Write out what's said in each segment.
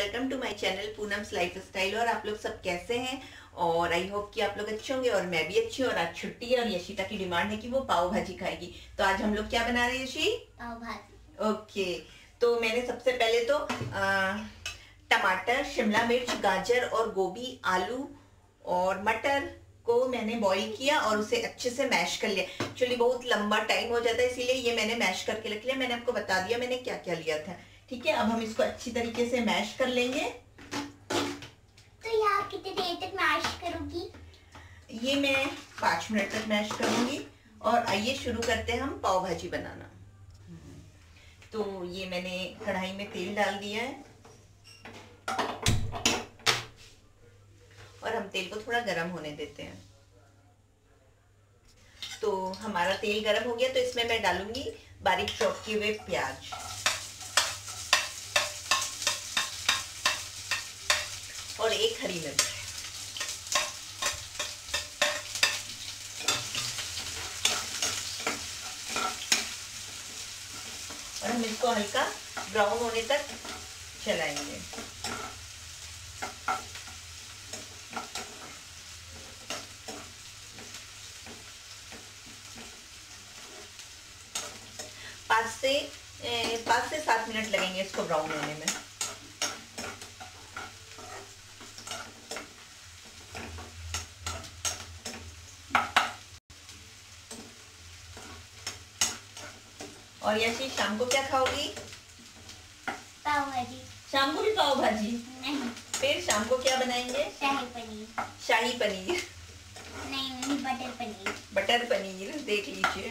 Welcome to my channel Poonam's lifestyle. और आप लोग सब कैसे हैं? और आई होप कि आप लोग अच्छे होंगे और मैं भी अच्छी हूँ। और आज छुट्टी है और यशिता की डिमांड है कि वो पाव भाजी खाएगी। तो आज हम लोग क्या बना रहे हैं यशी? पाव भाजी। ओके, तो मैंने सबसे पहले तो टमाटर, शिमला मिर्च, गाजर और गोभी, आलू और मटर को मैंने बॉईल किया और उसे अच्छे से मैश कर लिया। एक्चुअली बहुत लंबा टाइम हो जाता है, इसीलिए ये मैंने मैश करके रख लिया। मैंने आपको बता दिया मैंने क्या क्या लिया था। ठीक है, अब हम इसको अच्छी तरीके से मैश कर लेंगे। तो यहाँ कितनी देर तक मैश करूंगी? ये मैं 5 मिनट तक मैश करूंगी। और आइए शुरू करते हैं हम पाव भाजी बनाना। तो ये मैंने कढ़ाई में तेल डाल दिया है और हम तेल को थोड़ा गर्म होने देते हैं। तो हमारा तेल गर्म हो गया, तो इसमें मैं डालूंगी बारीक चॉप किए हुए प्याज और एक हरी मिर्च। और हम इसको हल्का ब्राउन होने तक चलाएंगे। पाँच से 7 मिनट लगेंगे इसको ब्राउन होने में। और यशी, शाम को क्या खाओगी? पाव भाजी। शाम को भी पाव भाजी? नहीं। फिर शाम को क्या बनाएंगे? शाही पनीर। शाही पनीर? नहीं, बटर पनीर। बटर पनीर, देख लीजिए।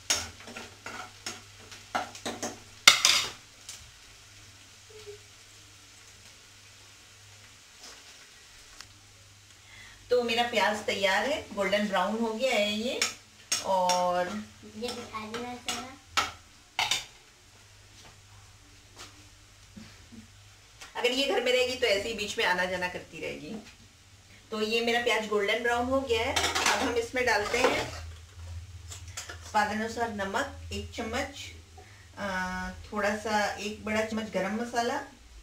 तो मेरा प्याज तैयार है, गोल्डन ब्राउन हो गया है ये। और ये दिखा देना जरा। अगर ये घर में रहेगी तो ऐसे ही बीच में आना जाना करती रहेगी। तो ये मेरा प्याज गोल्डन ब्राउन हो गया है। अब हम इसमें डालते हैं स्वादानुसार नमक 1 चम्मच, थोड़ा सा 1 बड़ा चम्मच गरम मसाला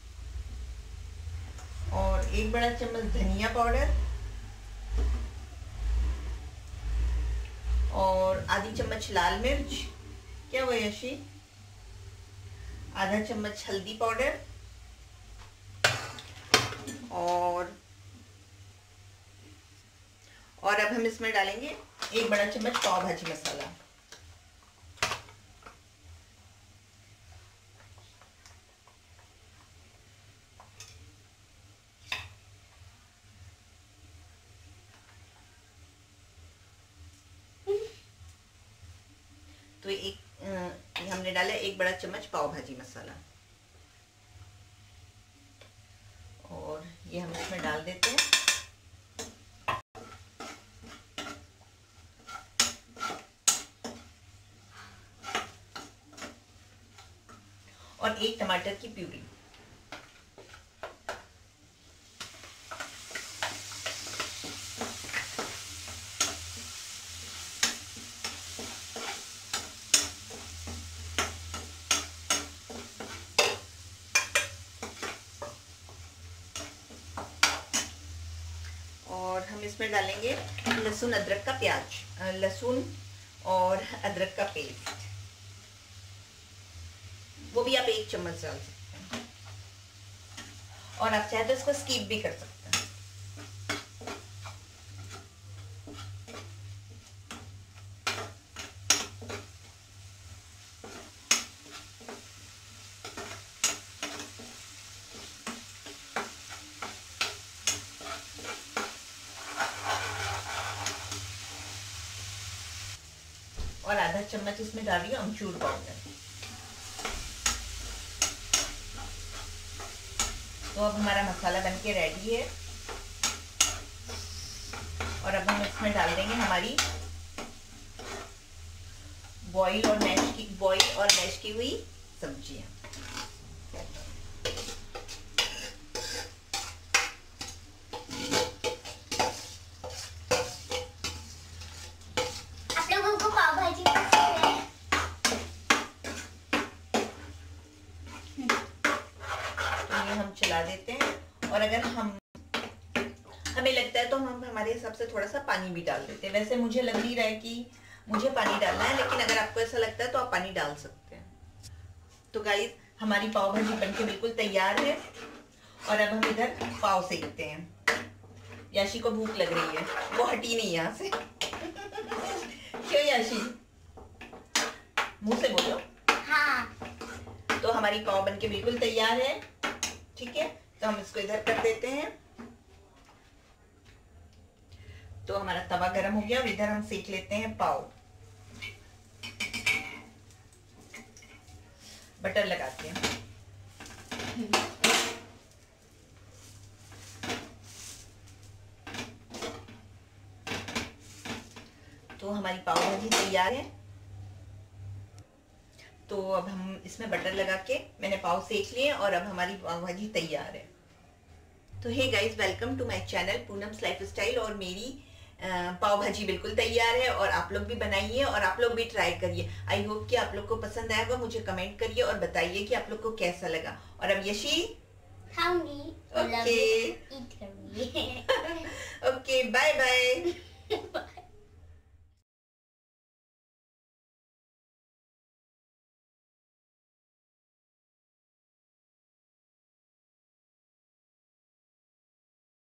और 1 बड़ा चम्मच धनिया पाउडर और आधी चम्मच लाल मिर्च। क्या हुआ यशी? आधा चम्मच हल्दी पाउडर और अब हम इसमें डालेंगे 1 बड़ा चम्मच पाव भाजी मसाला। तो हमने डाला 1 बड़ा चम्मच पाव भाजी मसाला और ये हम इसमें डाल देते हैं। और 1 टमाटर की प्यूरी। और हम इसमें डालेंगे लहसुन अदरक का लहसुन और अदरक का पेस्ट। वो भी आप 1 चम्मच डाल सकते हैं और आप चाहे तो इसको स्किप भी कर सकते हैं। और आधा चम्मच इसमें डालिए अमचूर पाउडर। तो अब हमारा मसाला बनके रेडी है और अब हम इसमें डाल देंगे हमारी बॉईल और मैश की हुई सब्जियां। आप लोगों को पाव भाजी पसंद है? तो ये हम चला देते हैं। और अगर हमें लगता है तो हम हमारे हिसाब से थोड़ा सा पानी भी डाल देते हैं। वैसे मुझे लग नहीं रहा है कि मुझे पानी डालना है, लेकिन अगर आपको ऐसा लगता है तो आप पानी डाल सकते हैं। तो गाइस हमारी पाव भाजी बनके बिल्कुल तैयार है और अब हम इधर पाव सेकते हैं। याशी को भूख लग रही है, वो हटी नहीं यहाँ से। क्यों याशी? मुंह से बोलो। हाँ। तो हमारी पाव बनके बिल्कुल तैयार है। ठीक है, तो हम इसको इधर कर देते हैं। तो हमारा तवा गरम हो गया और इधर हम सेक लेते हैं पाव। बटर लगाते हैं। तो हमारी पाव भाजी तैयार है। तो अब हम इसमें बटर लगा के मैंने पाव सेक लिए और अब हमारी पाव भाजी तैयार है। तो hey guys, welcome to my channel Poonam's lifestyle. और मेरी पाव भाजी बिल्कुल तैयार है और आप लोग भी बनाइए और आप लोग भी ट्राई करिए। आई होप कि आप लोग को पसंद आएगा। मुझे कमेंट करिए और बताइए कि आप लोग को कैसा लगा। और अब यशी खाऊंगी। ओके ईट करूंगी। Okay, bye bye.